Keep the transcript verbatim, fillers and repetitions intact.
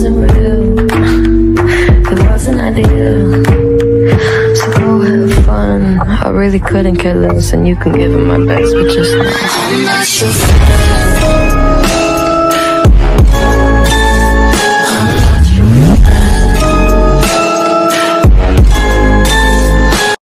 wasn't real, it wasn't ideal. So go have fun, I really couldn't care less. And you can give it my best, but just know I'm not your friend.